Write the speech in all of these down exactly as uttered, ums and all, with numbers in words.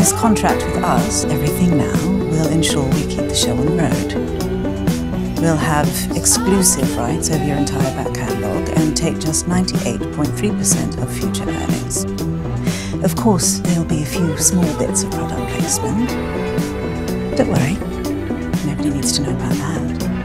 this contract with us, Everything Now, will ensure we keep the show on the road. We'll have exclusive rights over your entire back catalogue and take just ninety-eight point three percent of future earnings. Of course, there'll be a few small bits of product placement. Don't worry, nobody needs to know about that.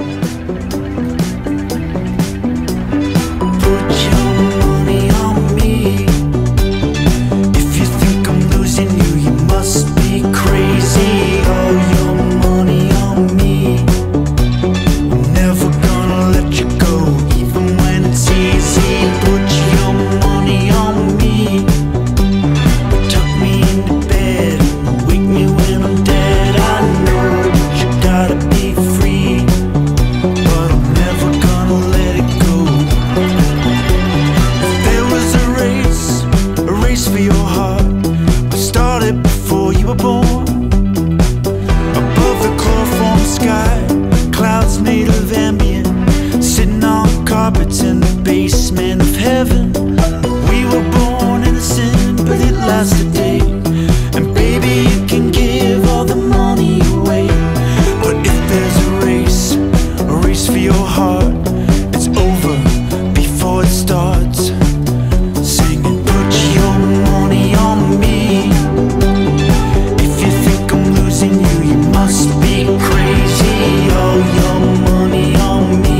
In the basement of heaven, we were born innocent, but it lasts a day. And baby, you can give all the money away, but if there's a race, a race for your heart, it's over before it starts. Singing, put your money on me. If you think I'm losing you, you must be crazy. All your money on me.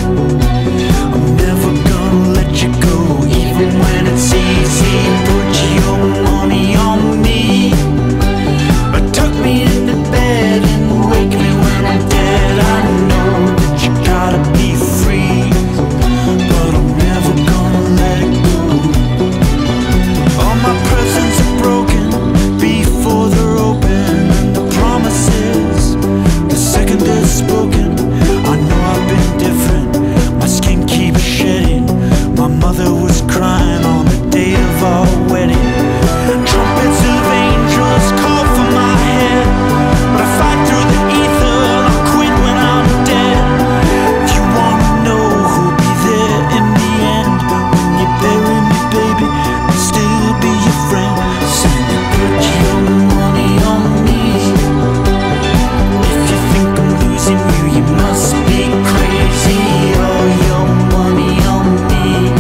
When it's easy, put your money on me. Or tuck me into bed and wake me when I'm dead. I know that you gotta be free, but I'm never gonna let it go. All my presents are broken before they're open, and the promises, the second they're spoken. I know I've been different, my skin keeps shedding. My mother was crying on the day of our wedding. Trumpets of angels call for my head, but I fight through the ether, I'll quit when I'm dead. If you wanna know who'll be there in the end, when you bury me, baby, I'll still be your friend. Sing it, put your money on me. If you think I'm losing you, you must be crazy. All your money on me.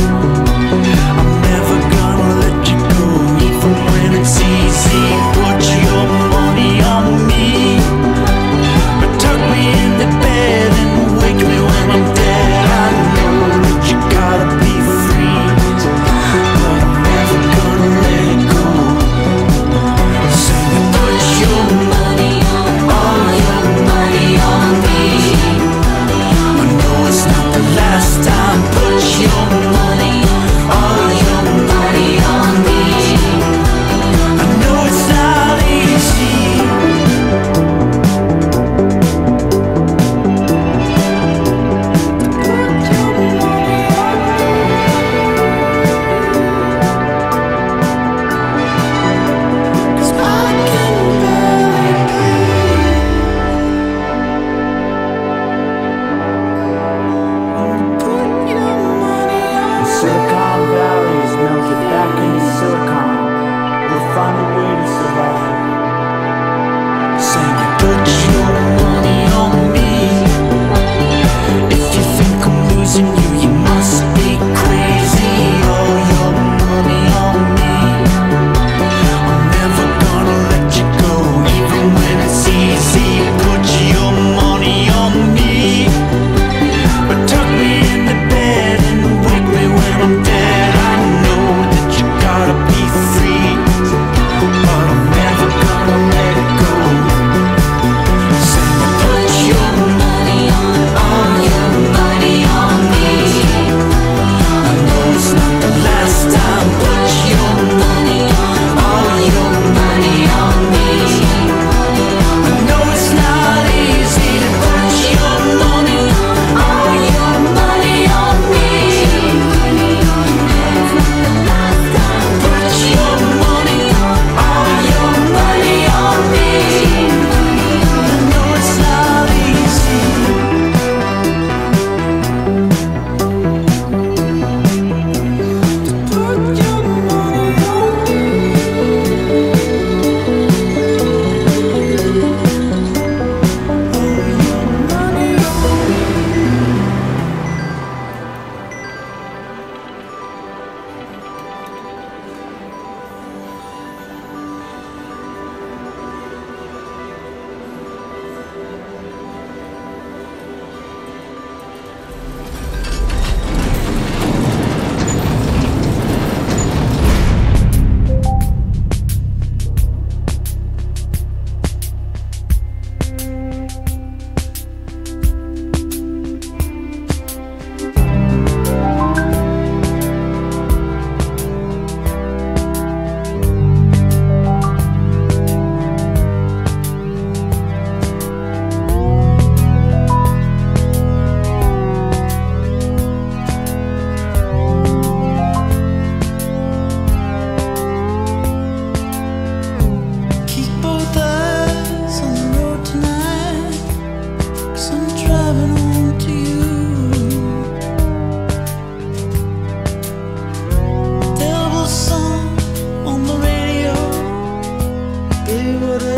Put your money on me. But tuck me into bed and wake me when I'm dead. I know that you gotta be free, but I'm never gonna let it go. Sing it, put your money on, all your money on me. I know it's not the last time. Put your money on, all your money on me. I know it's not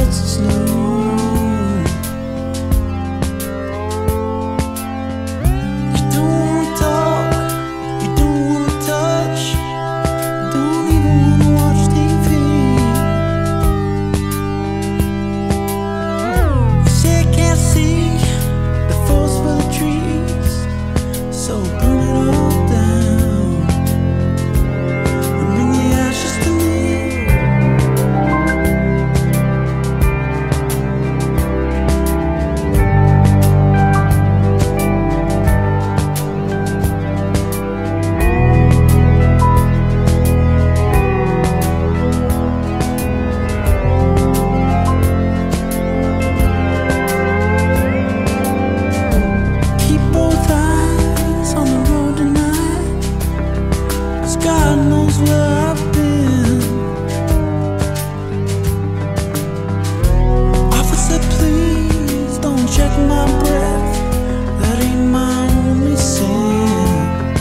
else is new. You don't wanna talk, you don't wanna touch, you don't even wanna watch T V. You say I can't see the forest for the trees, so burn it all down and bring the ashes to me. Keep both eyes on the road tonight, 'cause God knows where I've been. Officer, please don't check my breath, that ain't my only sin.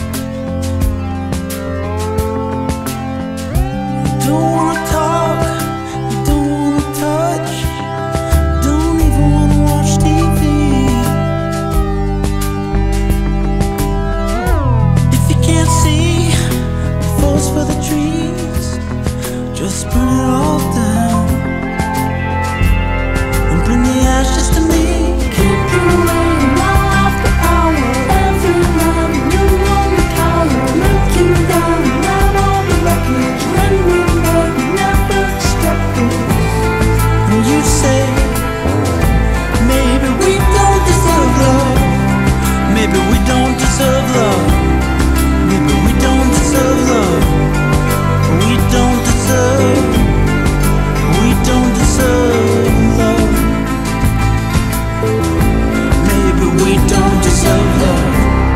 You don't wanna talk, you don't wanna touch, don't even wanna watch T V. If you can't see the forest for the trees, just burn it all down and bring the ashes to me. Keep you waiting all after hour. Every night you on the counter, look you down and out on the wreckage. When we met, you never expected. And you say, maybe we don't deserve love, maybe we don't deserve love, maybe we don't deserve love, we don't deserve, we don't deserve love, maybe we don't deserve love.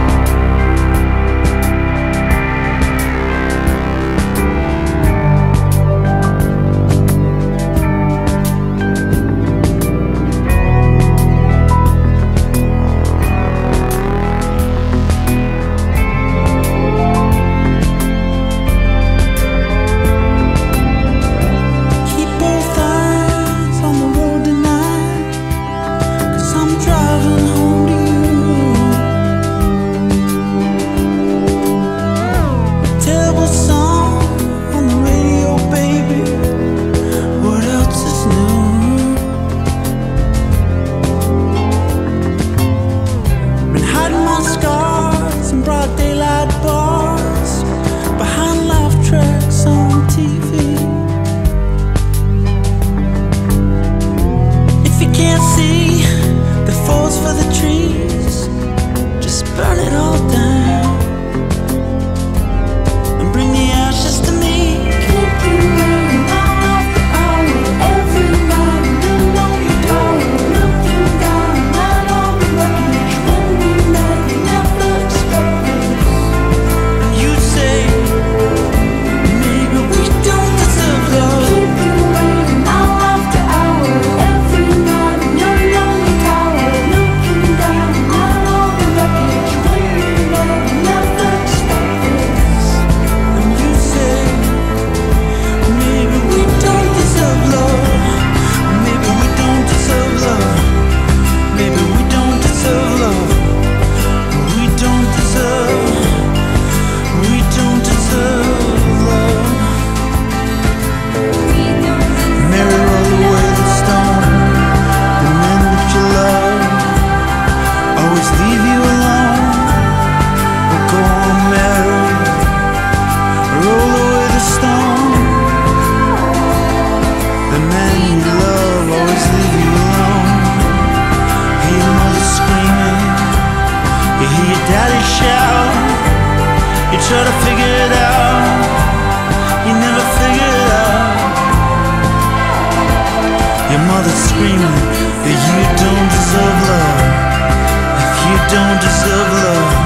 Keep both eyes on the road tonight, 'cause I'm driving home to you. Terrible song on the radio, baby, what else is new? Been hiding my scars in broad daylight bars, behind laugh tracks on T V. If you can't see the forest for the trees, just burn it all down and bring the ashes to me. Keep you waiting all after hour. Every night you on the tower, look you down and out on the wreckage. When we met, you never expected. And you say, maybe we don't deserve love, Keep you waiting all after hour. Every night you on the tower, look you down and out on the wreckage. When we met, you never expected. and you say, maybe we don't deserve love, maybe we don't deserve love, maybe we don't deserve love, we don't deserve, we don't deserve love. Mary, roll away the stone, the men that you love always leave you alone. But go on, Mary, roll away the stone, the men you love always leave you alone. Hear your mother screaming, you hear your daddy shout, you try to figure it out, you never figure it out. Your mother's screaming that you don't deserve love, if you don't deserve love,